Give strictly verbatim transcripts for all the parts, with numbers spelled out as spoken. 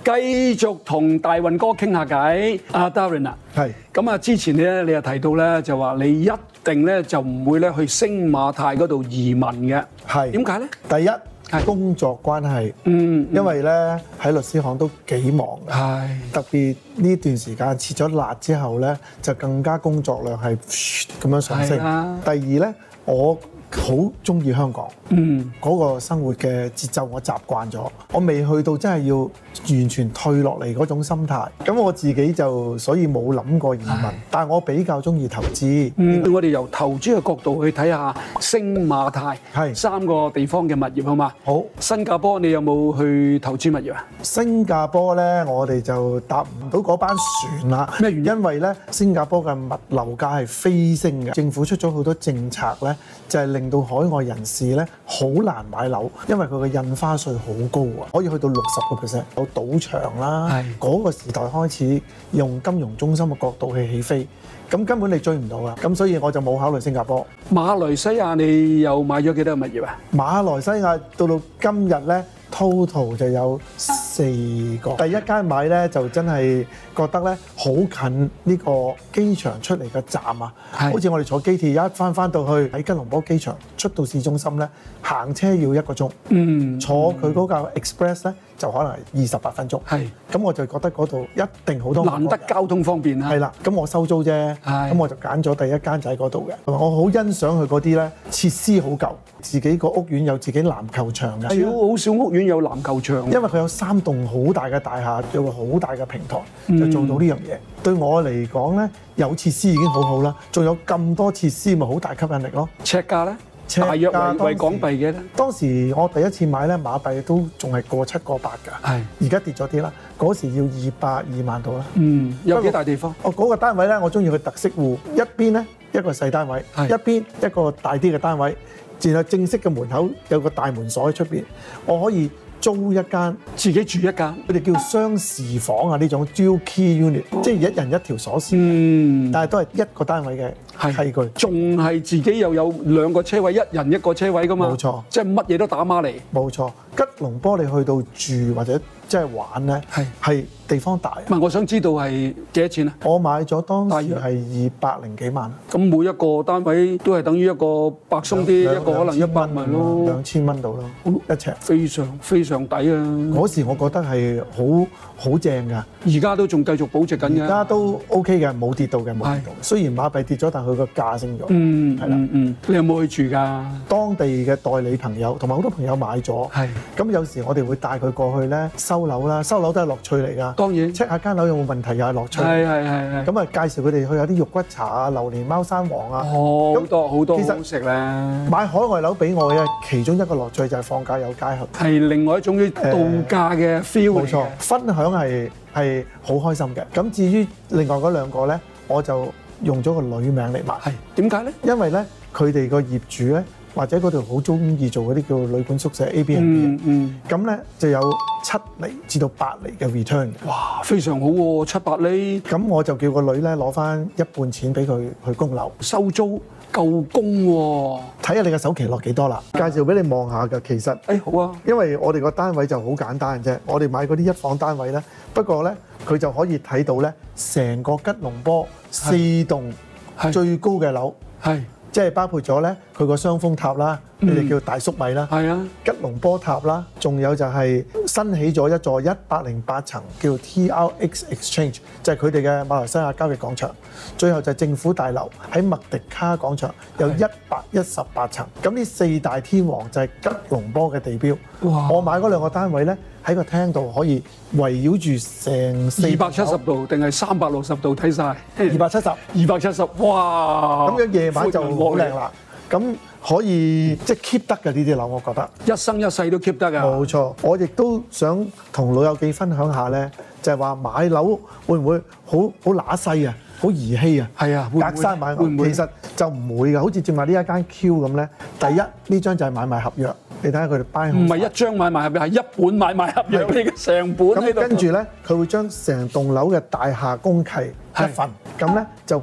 繼續同大運哥傾下偈。阿 Darren 啊， 係咁啊，之前咧你又提到咧，就話你一定咧就唔會咧去星馬泰嗰度移民嘅。 係點解咧？ 第一係工作關係， 嗯， 因為咧喺律師行都幾忙嘅， 係特別呢段時間切咗辣之後咧，就更加工作量係咁樣上升。 係啦第二咧，我好中意香港， 嗯， 嗰個生活嘅節奏我習慣咗，我未去到真係要完全退落嚟嗰種心態。咁我自己就所以冇諗過移民，但係我比較中意投資。 嗯，我哋由投資嘅角度去睇下星馬泰係三個地方嘅物業好嘛？ 好， 新加坡你有冇去投資物業啊？ 新加坡咧，我哋就搭唔到嗰班船啦。 咩原因？ 因為咧，新加坡嘅物樓價係飛升嘅，政府出咗好多政策咧，就係令到海外人士咧好難買樓，因為佢嘅印花稅好高啊，可以去到六十個 percent。有賭場啦， 係嗰個時代開始用金融中心嘅角度去起飛，咁根本你追唔到啊。咁所以我就冇考慮新加坡。 馬來西亞你又買咗幾多個物業啊？ 馬來西亞到到今日咧 ，total 就有四個。第一間買咧就真係覺得咧好近呢個機場出嚟嘅站啊， 係好似我哋坐機鐵一翻翻到去喺吉隆坡機場出到市中心咧，行車要一個鐘， 嗯， 坐佢嗰架 express 咧就可能係二十八分鐘。 係咁我就覺得嗰度一定好多難得交通方便啊。 係啦，咁我收租啫， 係咁我就揀咗第一間就喺嗰度嘅。我好欣賞佢嗰啲咧設施好舊，自己個屋苑有自己籃球場嘅， 少好少屋苑有籃球場， 因為佢有三棟好大嘅大廈，有個好大嘅平台， 嗯就做到呢樣嘢。對我嚟講咧，有設施已經好好啦，仲有咁多設施，咪好大吸引力咯。 尺價咧， 尺價大約為當時為港幣嘅咧， 當時我第一次買咧，馬幣都仲係過七過八㗎， 係而家跌咗啲啦。嗰時要二百二萬度啦。 嗯，有幾大地方？ 哦，嗰、個單位咧，我中意佢特色戶，一邊咧一個細單位， 係一邊一個大啲嘅單位，然後正式嘅門口有個大門鎖喺出邊，我可以租一間， 自己住一間， 佢哋叫雙時房啊，呢種 dual key unit，即係一人一條鎖匙， 嗯， 但係都係一個單位嘅係契據。 仲係自己又有兩個車位，一人一個車位噶嘛， 冇錯， 即係乜嘢都打孖嚟， 冇錯，吉隆坡你去到住或者即係玩咧， 係係地方大。 唔係，我想知道係幾多錢啊？ 我買咗當大約時係二百零幾萬， 咁每一個單位都係等於一個百鬆啲， 兩一個可能一百兩萬咯， 兩千蚊到咯，一尺。 非常非常抵啊！ 嗰時我覺得係好好正㗎， 而家都仲繼續保值緊嘅， 而家都 OK 嘅，冇跌到嘅，冇跌係到。雖然馬幣跌咗，但佢個價升咗。 嗯， 係啦嗯嗯，你有冇去住㗎？ 當地嘅代理朋友同埋好多朋友買咗， 係， 咁有時我哋會帶佢過去咧收樓啦，收樓都係樂趣嚟㗎。 當然， check 下間樓有冇問題又係樂趣。 係係係係， 咁啊，介紹佢哋去有啲肉骨茶啊、榴蓮貓山王啊。 好多好多其實好食咧， 買海外樓俾我嘅其中一個樂趣就係放假有街去。 係另外一種嘅度假嘅 feel 嚟冇錯嘅，， 分享係係好開心嘅。咁至於另外嗰兩個咧，我就用咗個女名嚟買， 係點解咧？ 因為咧佢哋個業主咧或者嗰度好中意做嗰啲叫旅館宿舍 A B and B， 嗯嗯， 咁咧就有七厘至到八厘嘅 return。 哇，非常好喎，七百厘咁我就叫個女咧攞翻一半錢俾佢去供樓， 收租夠供喎， 睇下你嘅首期落幾多啦。介紹俾你望下㗎，其實。 誒好啊， 因為我哋個單位就好簡單啫，我哋買嗰啲一房單位咧，不過咧佢就可以睇到咧成個吉隆坡四棟係最高嘅樓， 係即係包括咗咧佢個雙峰塔啦，你哋叫大粟米啦， 係啊， 吉隆坡塔啦，仲有就係新起咗一座一百零八層叫 T R X Exchange，就係佢哋嘅馬來西亞交易廣場。最後就係政府大樓喺麥迪卡廣場有一百一十八層。咁呢四大天王就係吉隆坡嘅地標。 哇我買嗰兩個單位咧，喺個廳度可以圍繞住成四二百七十度定係三百六十度睇晒？ 二百七十， 二百七十，哇！ 咁樣夜晚就好靚啦。咁可以即係 keep 得嘅呢啲樓，我覺得。 一生一世都 keep 得㗎。 冇錯，我亦都想同老友記分享下咧，就係話買樓會唔會好好揦西啊，好兒戲啊？ 係啊，會唔會隔山買會唔會其實就唔會嘅，好似正話呢一間 Q 咁咧。第一呢張就係買賣合約，你睇下佢哋 buy 唔係一張買賣合約，係一本買賣合約嚟嘅，成本喺咁度。 跟住咧，佢會將成棟樓嘅大廈公契一份，咁咧就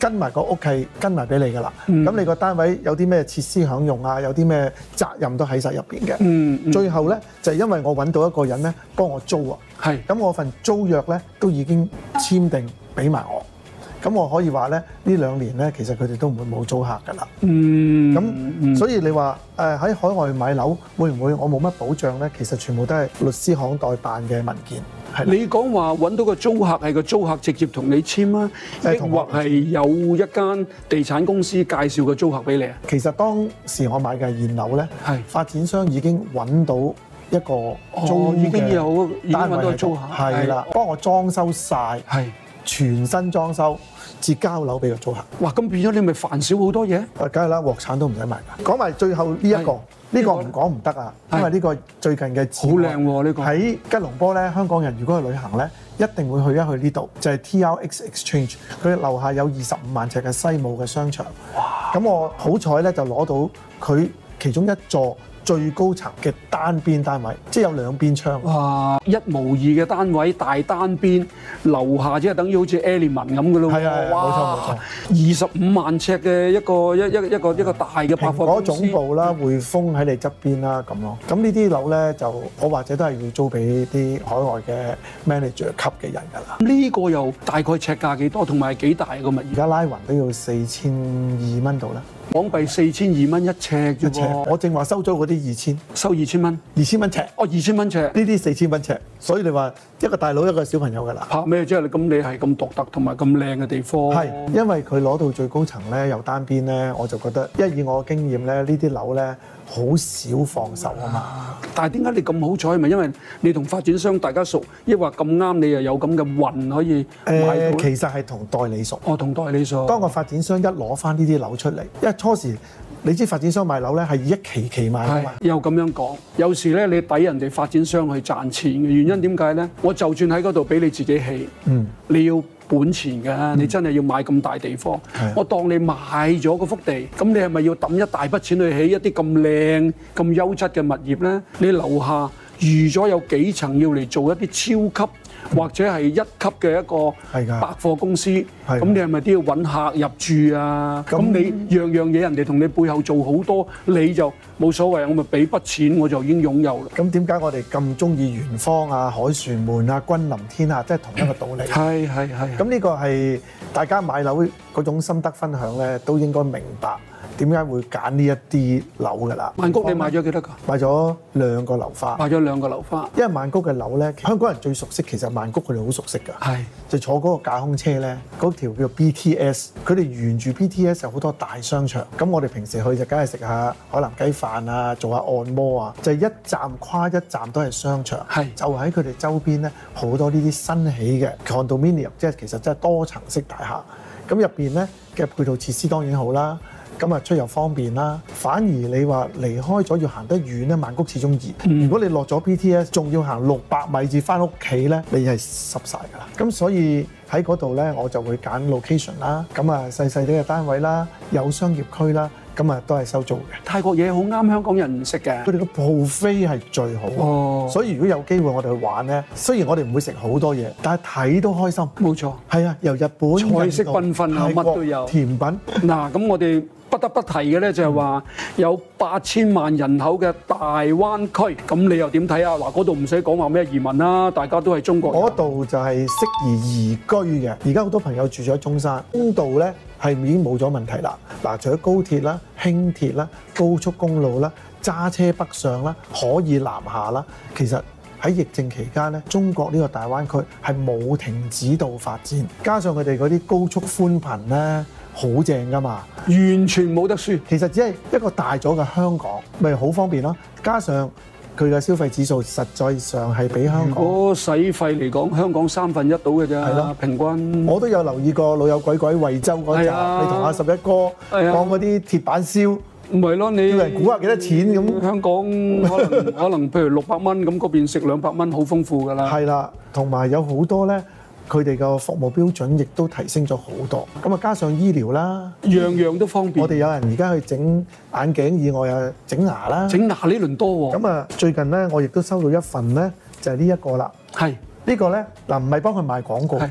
跟埋個屋契跟埋俾你㗎啦。咁、 嗯、 你個單位有啲咩設施享用啊，有啲咩責任都喺晒入邊嘅。 嗯嗯、 最後咧就係、因為我揾到一個人咧幫我租啊， 係咁我份租約咧都已經簽訂俾埋我。咁我可以話咧，呢兩年咧，其實佢哋都唔會冇租客㗎啦。 嗯， 咁、 嗯、 所以你話誒喺海外買樓會唔會我冇乜保障咧？其實全部都係律師行代辦嘅文件。係你講話揾到個租客係個租客直接同你簽啊，抑或係有一間地產公司介紹個租客俾你啊？ 其實當時我買嘅現樓咧， 係發展商已經揾到一個租哦，已經有已經揾到個租客， 係啦，幫我裝修晒， 係全新裝修，至交樓俾個租客。 哇！咁變咗你咪煩少好多嘢？ 誒，梗係啦，鑊產都唔使賣㗎。講埋最後呢、這、一個，呢個唔講唔得啊，因為呢個最近嘅好靚喎呢個。喺吉隆坡咧，香港人如果去旅行咧，一定會去一去呢度，就係、是、T R X Exchange。佢樓下有二十五萬尺嘅西武嘅商場。哇！咁我好彩咧，就攞到佢其中一座最高層嘅單邊單位，即係有兩邊窗。 哇！一無二嘅單位，大單邊，樓下即係等於好似 Element 咁嘅咯。 係啊，冇錯冇錯。 二十五萬尺嘅一個一一一個一個大嘅百貨公司。蘋果總部啦，匯豐喺你側邊啦，咁咯。咁呢啲樓咧，就我或者都係要租俾啲海外嘅 manager 級嘅人㗎啦。 呢個又大概尺價幾多，同埋幾大個物業？ 而家拉勻都要四千二蚊度啦。 港幣四千二蚊一尺啫喎， 我正話收租嗰啲二千， 收二千蚊， 二千蚊尺， 哦二千蚊尺， 呢啲四千蚊尺，所以你話一個大佬一個小朋友㗎啦。 拍咩啫？咁你係咁獨特同埋咁靚嘅地方， 係因為佢攞到最高層咧，又單邊咧，我就覺得，因為以我嘅經驗咧，呢啲樓咧好少放手啊嘛。 啊但係點解你咁好彩？係咪因為你同發展商大家熟，抑或咁啱你又有咁嘅運可以買到？ 誒，其實係同代理熟。 哦，同代理熟。 當個發展商一攞翻呢啲樓出嚟，因為初時你知發展商賣樓咧係以一期期賣㗎嘛。 又咁樣講，有時咧你抵人哋發展商去賺錢嘅原因點解咧？我就算喺嗰度俾你自己起，嗯，你要本錢㗎，嗯、你真係要買咁大地方。 嗯、 我當你買咗嗰幅地，咁你係咪要抌一大筆錢去起一啲咁靚、咁優質嘅物業咧？你樓下預咗有幾層要嚟做一啲超級或者係一級嘅一個百貨公司，咁你係咪都要揾客入住啊？咁你樣樣嘢人哋同你背後做好多，你就冇所謂，我咪俾筆錢我就已經擁有啦。 咁點解我哋咁中意圓方啊、凱旋門啊、君臨天下，即係同一個道理。 係係係。 咁呢個係大家買樓嗰種心得分享咧，都應該明白。點解會揀呢一啲樓㗎啦？ 曼谷你買咗幾多個？ 買咗兩個樓花。 買咗兩個樓花。 因為曼谷嘅樓咧，香港人最熟悉，其實曼谷佢哋好熟悉㗎。係。就坐嗰個架空車咧，嗰條叫 B T S， 佢哋沿住 B T S 有好多大商場。咁我哋平時去就梗係食下海南雞飯啊，做下按摩啊，就係一站跨一站都係商場。係。就喺佢哋周邊咧，好多呢啲新起嘅 condominium， 即係其實真係多層式大廈。咁入邊咧嘅配套設施當然好啦。咁啊出入方便啦，反而你話離開咗要行得遠咧，曼谷始終熱。嗯、如果你落咗 B T S， 仲要行六百米至翻屋企咧，你係濕晒㗎啦。咁所以喺嗰度咧，我就會揀 location 啦，咁啊細細啲嘅單位啦，有商業區啦，咁啊都係收租嘅。泰國嘢好啱香港人食嘅，佢哋個 buffet 係最好。哦，所以如果有機會我哋去玩咧，雖然我哋唔會食好多嘢，但係睇都開心。冇錯，係啊，由日本菜式繽紛啊，乜都有。甜品嗱，咁我哋不得不提嘅咧就係話有八千萬人口嘅大灣區，咁你又點睇啊？嗱，嗰度唔使講話咩移民啦，大家都係中國人。嗰度就係適宜移居嘅。而家好多朋友住咗中山，公道咧係已經冇咗問題啦。嗱，除咗高鐵啦、輕鐵啦、高速公路啦、揸車北上啦、可以南下啦，其實喺疫症期間咧，中國呢個大灣區係冇停止到發展，加上佢哋嗰啲高速寬頻咧。好正㗎嘛，完全冇得輸。其實只係一個大咗嘅香港，咪好方便咯。加上佢嘅消費指數實際上係比香港。如果使費嚟講，香港三分一到嘅啫。係咯，平均。我都有留意過老友鬼鬼惠州嗰集，你同阿十一哥講嗰啲鐵板燒。唔係咯，你叫人估下幾多錢咁？香港可能可能譬如六百蚊咁，嗰邊食兩百蚊，好豐富㗎啦。係啦，同埋有好多咧。佢哋嘅服務標準亦都提升咗好多，咁啊加上醫療啦，樣樣都方便。我哋有人而家去整眼鏡以外啊，整牙啦，整牙呢輪多喎。咁啊最近咧，我亦都收到一份咧，就係呢一個啦。係呢個咧嗱，唔係幫佢賣廣告，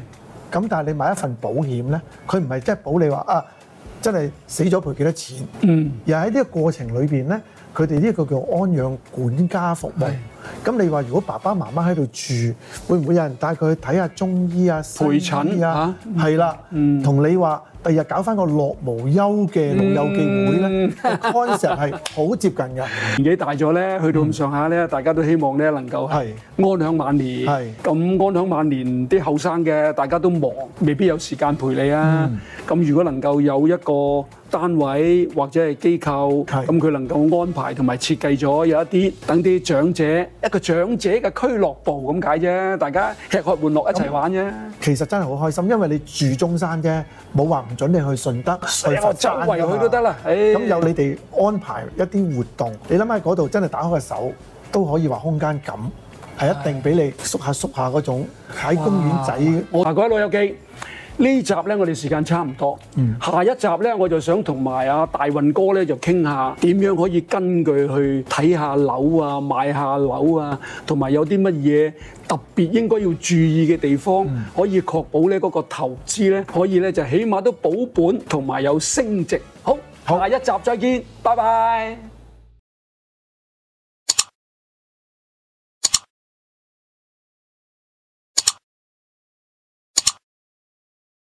咁但係你買一份保險咧，佢唔係即係保你話啊，真係死咗賠幾多錢，嗯，而喺呢個過程裏邊咧，佢哋呢個叫安養管家服務。咁你話如果爸爸媽媽喺度住，會唔會有人帶佢去睇下中醫啊、 陪診啊？係啦，同你話第日搞翻個樂無憂嘅老友記會咧，concept係好接近㗎。 年紀大咗咧，去到咁上下咧，大家都希望咧能夠係安享晚年。係咁安享晚年，啲後生嘅大家都忙，未必有時間陪你啊。咁如果能夠有一個單位或者係機構，咁佢能夠安排同埋設計咗有一啲等啲長者。一個長者嘅俱樂部咁解啫，大家吃喝玩樂一齊玩啫。其實真係好開心，因為你住中山啫，冇話唔準你去順德、去佛山㗎嘛。周圍去都得啦。咁有你哋安排一啲活動，你諗下嗰度真係打開個手都可以話空間感，係一定俾你縮下縮下嗰種喺公園仔。嗱，各位老友記。呢集咧，我哋時間差唔多。嗯、下一集咧，我就想同埋阿大運哥咧，就傾下點樣可以根據去睇下樓啊、買下樓啊，同埋有啲乜嘢特別應該要注意嘅地方，嗯、可以確保咧嗰個投資咧，可以咧就起碼都保本同埋有升值。好，好，下一集再見，拜拜。